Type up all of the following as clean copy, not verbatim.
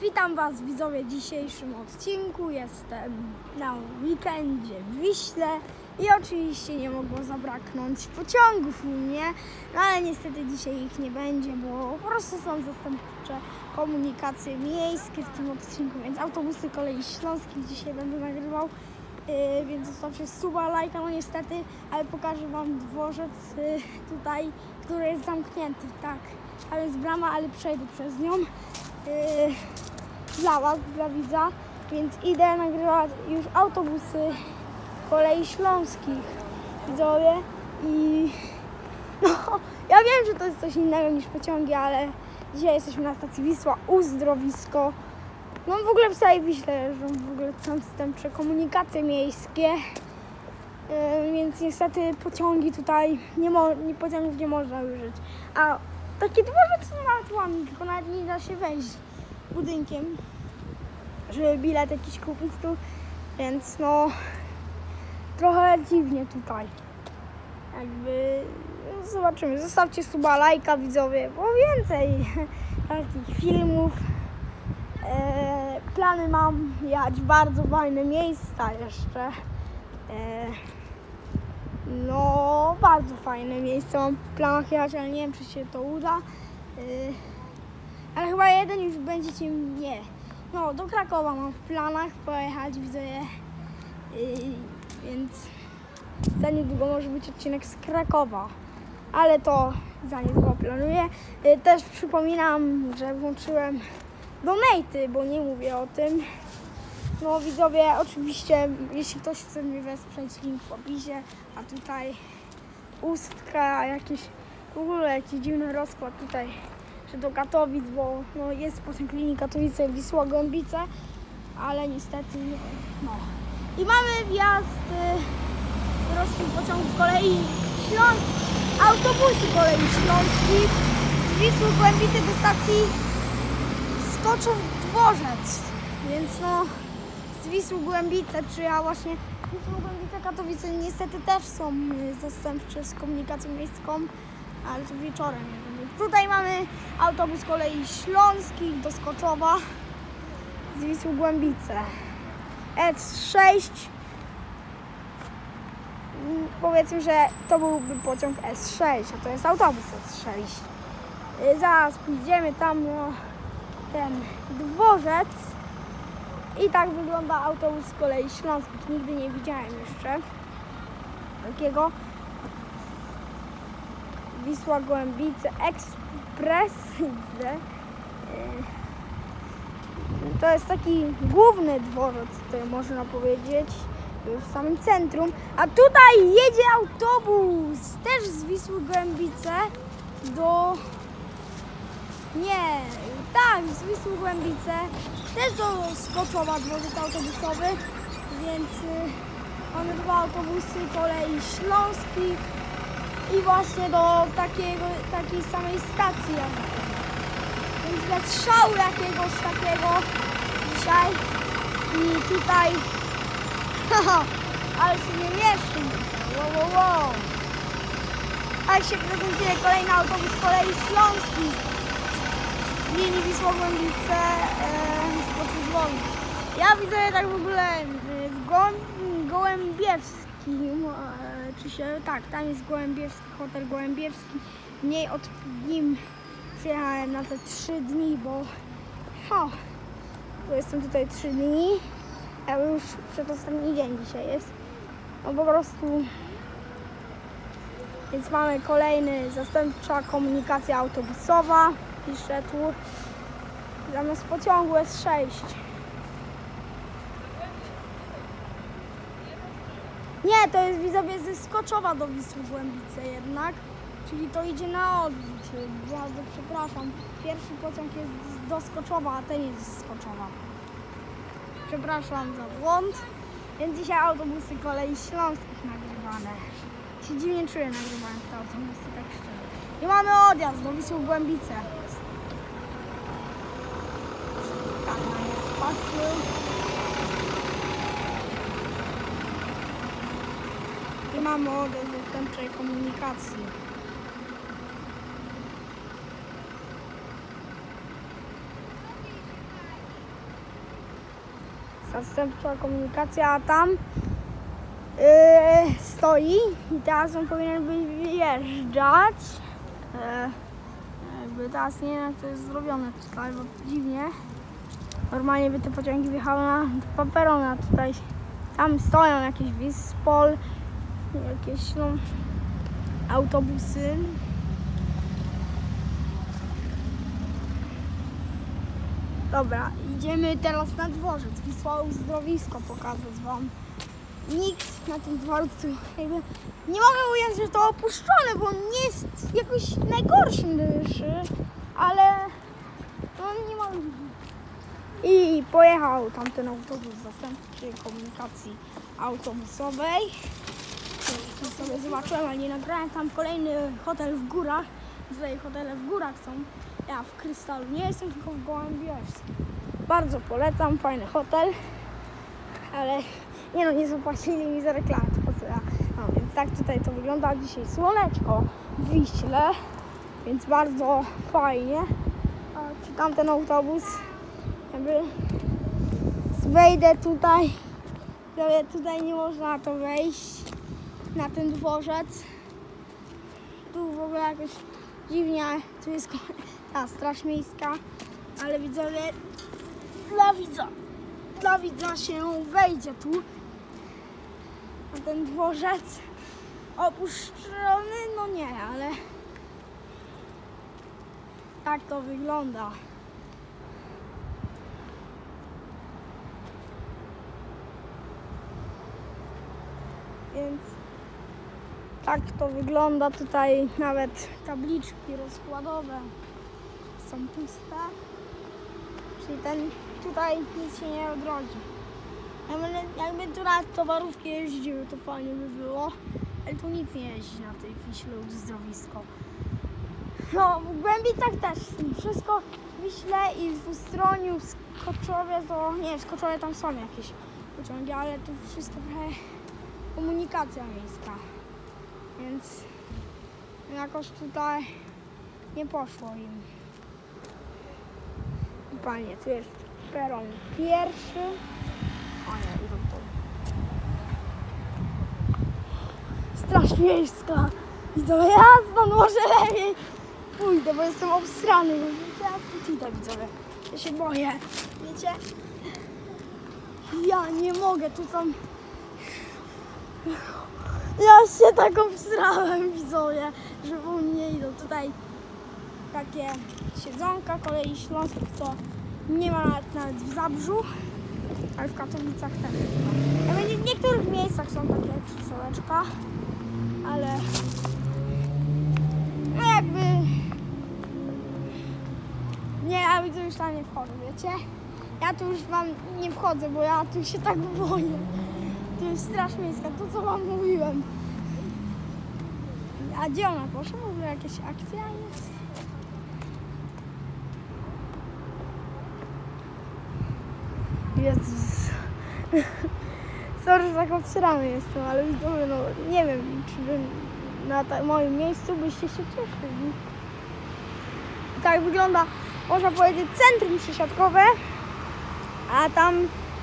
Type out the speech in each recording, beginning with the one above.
Witam Was widzowie w dzisiejszym odcinku. Jestem na weekendzie w Wiśle i oczywiście nie mogło zabraknąć pociągów u mnie, no ale niestety dzisiaj ich nie będzie, bo po prostu są zastępcze komunikacje miejskie w tym odcinku, więc autobusy kolei śląskich dzisiaj będę nagrywał, więc zostawcie suba, lajka, no niestety, ale pokażę Wam dworzec tutaj, który jest zamknięty, tak, a jest brama, ale przejdę przez nią. Dla Was, dla widza, więc idę nagrywać już autobusy kolei śląskich, widzowie, i no, ja wiem, że to jest coś innego niż pociągi, ale dzisiaj jesteśmy na stacji Wisła, Uzdrowisko. No w ogóle w całej Wiśle jeżdżą w ogóle zastępcze komunikacje miejskie, więc niestety pociągi tutaj, pociągów nie można użyć, a taki dworzec nawet ładny, tylko nawet nie da się wejść budynkiem, żeby bilet jakiś kupić tu, więc no trochę dziwnie tutaj. Jakby no, zobaczymy. Zostawcie suba, lajka, widzowie, bo więcej takich filmów. Plany mam jechać bardzo fajne miejsca jeszcze. No bardzo fajne miejsca mam w planach jechać, ale nie wiem, czy się to uda. Ale chyba jeden już będziecie nie. No, do Krakowa mam w planach pojechać, widzowie, więc za niedługo może być odcinek z Krakowa, ale to za niedługo planuję. Też przypominam, że włączyłem donaty, bo nie mówię o tym. No widzowie, oczywiście, jeśli ktoś chce mnie wesprzeć, link w opisie, a tutaj ustka, w ogóle jakiś dziwny rozkład tutaj, że do Katowic, bo no, jest pociąg linii Katowice, Wisła, Głębice, ale niestety no. I mamy wjazd polskich pociągów kolei śląskich, autobusy kolei śląskich z Wisły, Głębice do stacji Skoczów-Dworzec, więc no z Wisły, Głębice przyjechała właśnie Wisła, Głębice, Katowice, niestety też są zastępcze z komunikacją miejską, ale to wieczorem. Tutaj mamy autobus kolei śląskich do Skoczowa z Wisły, Głębice. S6. Powiedzmy, że to byłby pociąg S6, a to jest autobus S6. Zaraz pójdziemy tam na ten dworzec. I tak wygląda autobus z kolei śląskich. Nigdy nie widziałem jeszcze takiego. Wisła, Głębice, Ekspres. To jest taki główny dworzec, tutaj można powiedzieć, w samym centrum. A tutaj jedzie autobus też z Wisły, Głębice do... Nie, tak, z Wisły, Głębice też do Skoczowa, dworzec autobusowy, więc mamy dwa autobusy kolei śląskich i właśnie do takiej samej stacji. Więc bez szału jakiegoś takiego dzisiaj. I tutaj ale się nie mieści. Wow. Tak się prezentuje kolejny autobus kolei śląskich linii Wisła, Głębice, Skoczów-Dworzec. Ja widzę tak w ogóle w Gołębiewskim, tak, tam jest Gołębiewski, hotel Gołębiewski. Mniej w nim przyjechałem na te 3 dni, bo jestem tutaj 3 dni, a już przedostatni dzień dzisiaj jest. No po prostu, więc mamy kolejny zastępcza komunikacja autobusowa, piszę tu, zamiast pociągu S6. Nie, to jest widzowie ze Skoczowa do Wisły, Głębice jednak. Czyli to idzie na odwrót. Bardzo przepraszam. Pierwszy pociąg jest do Skoczowa, a ten jest z Skoczowa. Przepraszam za błąd. Więc dzisiaj autobusy kolei śląskich nagrywane. Się dziwnie czuję nagrywając te autobusy, tak szczerze. I mamy odjazd do Wisły, Głębice. Tak, jest patrzę. I mamy odjazd do zastępczej komunikacji. zastępcza komunikacja, a tam stoi i teraz on powinien wyjeżdżać. Jakby teraz nie wiem, jak to jest zrobione tutaj, bo dziwnie. Normalnie by te pociągi wjechały na peron, a tutaj tam stoją jakieś Wispol, jakieś autobusy. Dobra, idziemy teraz na dworzec. Wisła Uzdrowisko pokazać wam. Nikt na tym dworcu jakby nie mogę ująć, że to opuszczone, bo on nie jest jakoś najgorszym dyszy, ale no nie mogę. I pojechał tamten autobus zastępczej komunikacji autobusowej. To sobie zobaczyłem, ale nie nagrałem. Tam kolejny hotel w górach. Tutaj hotele w górach są. Ja w Krystalu nie jestem, tylko w Gołębiowskim. Bardzo polecam, fajny hotel. Ale nie zapłacili mi za reklamę, to po co ja. No więc tak tutaj to wygląda. Dzisiaj słoneczko w Wiśle, więc bardzo fajnie. A czy tamten autobus, jakby wejdę tutaj, tutaj nie można to wejść na ten dworzec. Tu w ogóle jakoś dziwnie, tu jest ta straż miejska, ale widzowie, dla widza się wejdzie tu na ten dworzec. Opuszczony, no nie, ale tak to wygląda. Więc tak to wygląda. Tutaj nawet tabliczki rozkładowe są puste. Czyli tutaj nic się nie odrodzi. Jakby tu nawet towarówki jeździły, to fajnie by było. Ale tu nic nie jeździ na tej Wiśle Uzdrowisko. No, w Głębicach też. Wszystko w Wiśle i w Ustroniu, w Skoczowie to... Nie, w Skoczowie tam są jakieś pociągi, ale tu wszystko trochę komunikacja miejska. Więc jakoś tutaj nie poszło im. I panie, tu jest peron pierwszy. O nie, idą tu. Straż miejska. I to ja stąd może lepiej pójdę, bo jestem obstrany. Ja tutaj widzowie. Ja się boję. Wiecie? Ja nie mogę, tu są... Ja się tak obstrałem, widzowie, że u mnie idą tutaj takie siedzonka kolei śląskich, co nie ma nawet w Zabrzu, ale w Katowicach też. W niektórych miejscach są takie krzesełeczka, ale no jakby nie, ja widzę, już tam nie wchodzę, wiecie? Ja tu już wam nie wchodzę, bo ja tu się tak boję. To jest straż miejska, to co wam mówiłem. A gdzie ona poszła? W ogóle jakaś akcja jest? Jezus. Sorry, że tak obsrany jestem, ale widzowie, no nie wiem, czy bym na moim miejscu byście się cieszyli. Tak wygląda, można powiedzieć, centrum przesiadkowe, a tam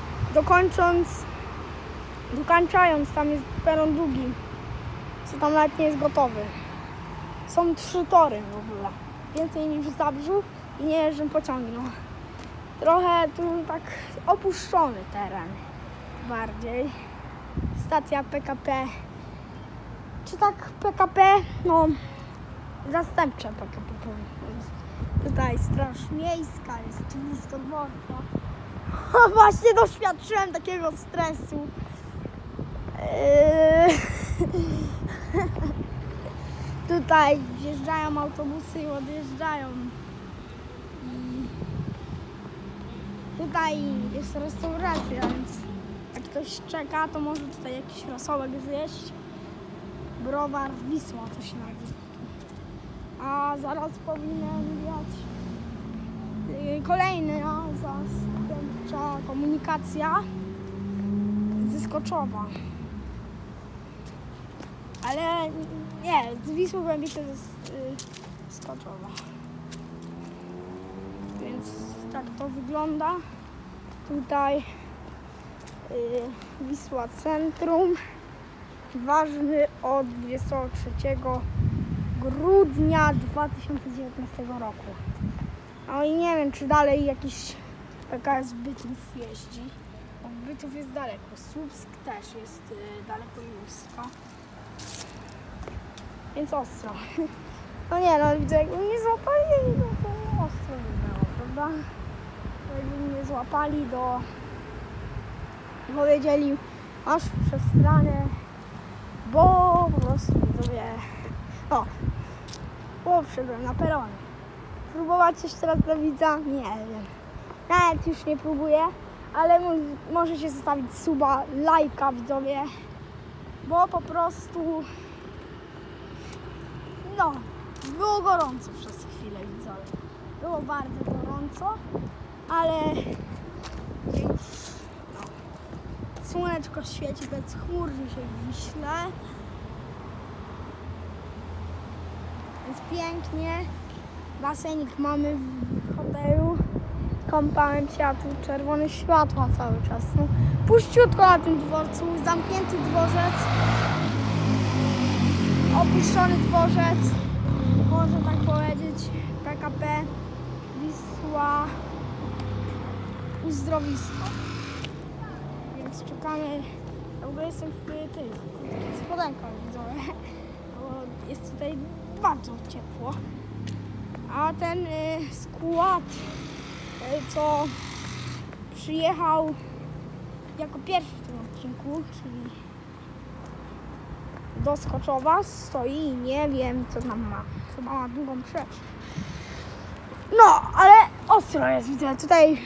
dokończając, tam jest peron drugi, co tam nawet nie jest gotowy. Są 3 tory w ogóle, więcej niż w Zabrzu i nie jeżdżą pociągi. No. Trochę tu tak opuszczony teren bardziej. Stacja PKP, czy tak PKP, no zastępcze PKP. Tutaj straż miejska jest blisko dworca. Właśnie doświadczyłem takiego stresu. Tutaj wjeżdżają autobusy i odjeżdżają. I tutaj jest restauracja, więc jak ktoś czeka, to może tutaj jakiś rosołek zjeść. Browar Wisła to się nazywa. A zaraz powinien jechać kolejny, zastępcza komunikacja ze Skoczowa. Ale nie, z Wisły Głębice ze Skoczowa. Więc tak to wygląda. Tutaj Wisła Centrum, ważny od 23 grudnia 2019 roku. No i nie wiem, czy dalej jakiś PKS Bytów jeździ. Bo Bytów jest daleko, Słupsk też jest daleko Józka. Więc ostro. No nie, no widzę, jakby mnie złapali, no to ostro by było, prawda? Jakby mnie złapali, to powiedzieli, masz przestranę, bo po prostu sobie, bo wszedłem na peronie. Próbować jeszcze raz do widza? Nie wiem. Nawet już nie próbuję, ale możecie zostawić suba, lajka, widzowie, bo po prostu było gorąco przez chwilę, widzowie. Było bardzo gorąco, ale już słoneczko świeci bezchmurnie się w Wiśle. Jest pięknie. Basenik mamy w hotelu. Kąpałem się, a tu czerwone światła cały czas. No, puściutko na tym dworcu, zamknięty dworzec. Opuszczony dworzec, można tak powiedzieć, PKP Wisła Uzdrowisko. Więc czekamy, w ogóle jestem w tych spodenkach, widzowie, bo jest tutaj bardzo ciepło. A ten skład, co przyjechał jako pierwszy w tym odcinku, czyli do Skoczowa, stoi i nie wiem, co tam ma. Chyba ma długą przecz. No, ale ostro jest, widzę tutaj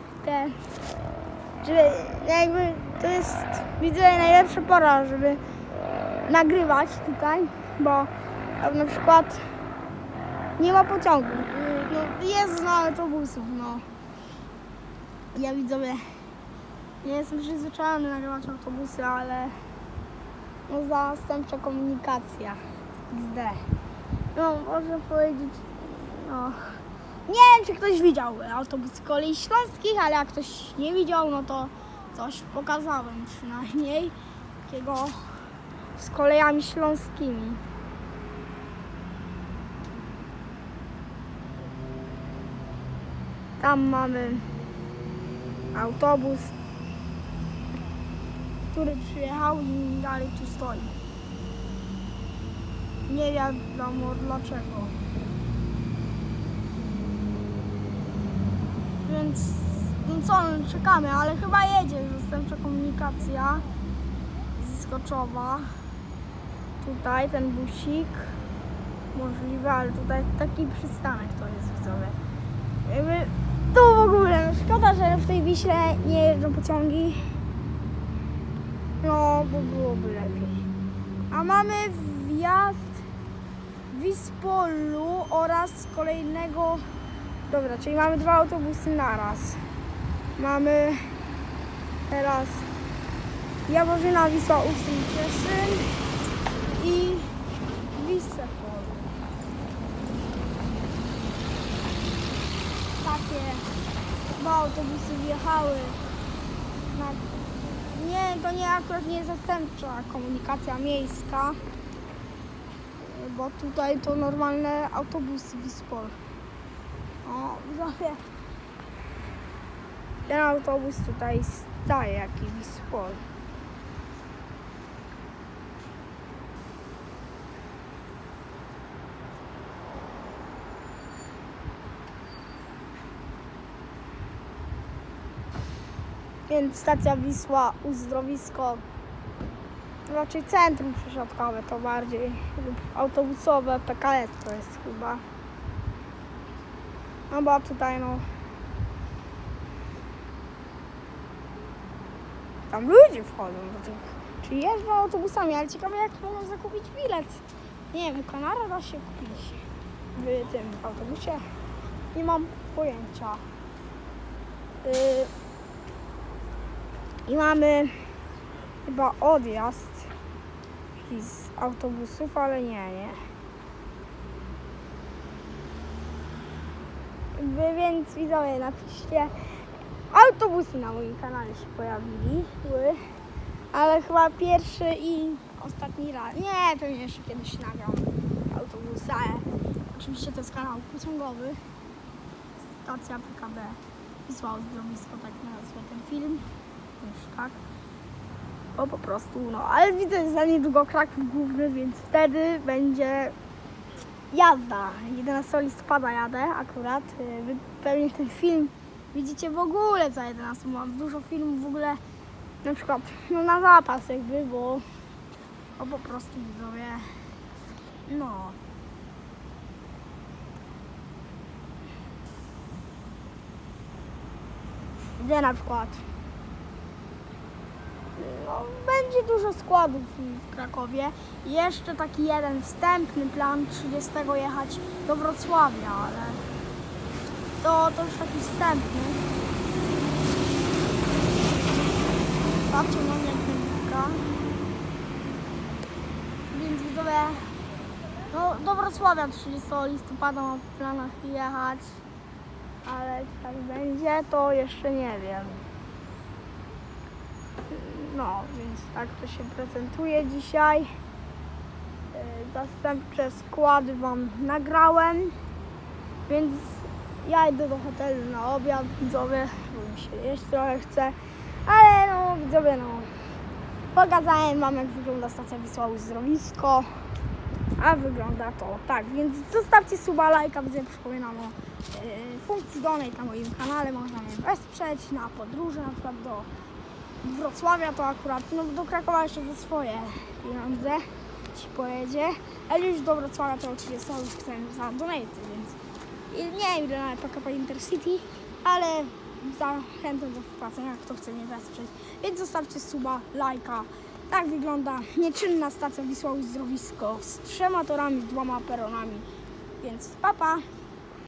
jakby to jest, widzę, najlepsza pora, żeby nagrywać tutaj, bo na przykład nie ma pociągu. No, jest na autobusów, no. Ja, widzowie, nie jestem przyzwyczajony nagrywać autobusy, ale zastępcza komunikacja XD. No, można powiedzieć, nie wiem, czy ktoś widział autobus kolei śląskich, ale jak ktoś nie widział, no to coś pokazałem przynajmniej takiego z kolejami śląskimi. Tam mamy autobus, który przyjechał i dalej tu stoi. Nie wiadomo dlaczego. Więc czekamy, ale chyba jedzie zastępcza komunikacja z Skoczowa. Tutaj ten busik. Możliwe, ale tutaj taki przystanek to jest, widzowie. Jakby to w ogóle, szkoda, że w tej Wiśle nie jeżdżą pociągi. No, bo byłoby lepiej. A mamy wjazd w Wispolu oraz kolejnego. Dobra, czyli mamy dwa autobusy naraz. Mamy teraz Jaworzyna, Wisła, Ustrój, Cieszyn i Wispol. Takie dwa autobusy wjechały nie, to nie akurat nie jest zastępcza komunikacja miejska, bo tutaj to normalne autobusy Wispol. O, widzowie, ten autobus tutaj staje, jaki Wispol. Więc stacja Wisła Uzdrowisko, raczej centrum przysiadkowe to bardziej, lub autobusowe, PKS to jest chyba. No bo tutaj tam ludzie wchodzą do tych, czy jeżdżą autobusami, ale ciekawe jak mogą zakupić bilet. Nie wiem, Kanara da się kupić w tym autobusie, nie mam pojęcia. I mamy chyba odjazd z autobusów, ale nie. Wy więc widzowie, napiszcie autobusy na moim kanale się pojawiły, ale chyba pierwszy i ostatni raz. Nie, pewnie jeszcze kiedyś nagram autobusy, ale oczywiście to jest kanał pociągowy. Stacja PKB Wisła Uzdrowisko, tak nazwę ten film. Już tak. Bo po prostu, no, ale widzę, że za niedługo Kraków Główny, więc wtedy będzie jazda. 11 listopada jadę akurat. Wy pewnie ten film widzicie w ogóle za 11. Mam dużo filmów w ogóle, na przykład no, na zapas jakby, bo po prostu widzowie, no. Gdzie na przykład no, będzie dużo składów w Krakowie. Jeszcze taki jeden wstępny plan 30 jechać do Wrocławia, ale to już taki wstępny. Patrzcie na mnie klinika. Więc widzowie, no do Wrocławia 30 listopada mam w planach jechać, ale czy tak będzie, to jeszcze nie wiem. No, więc tak to się prezentuje dzisiaj. Zastępcze składy Wam nagrałem, więc ja idę do hotelu na obiad, widzowie, bo mi się jeść trochę chce, ale no widzowie, no pokazałem Wam, jak wygląda stacja Wisła Uzdrowisko, a wygląda to tak, więc zostawcie suba, lajka, widzę, przypominam o funkcji donate na moim kanale, można mnie wesprzeć na podróże, na przykład do Wrocławia to akurat, no do Krakowa jeszcze ze swoje pieniądze ci pojedzie, ale już do Wrocławia to 30 już chcę za donaty, więc nie wiem ile na PKP Intercity, ale zachęcam do wpłacenia, kto chce mnie wesprzeć, więc zostawcie suba, lajka. Tak wygląda nieczynna stacja Wisła Uzdrowisko z 3 torami, z 2 peronami, więc pa pa!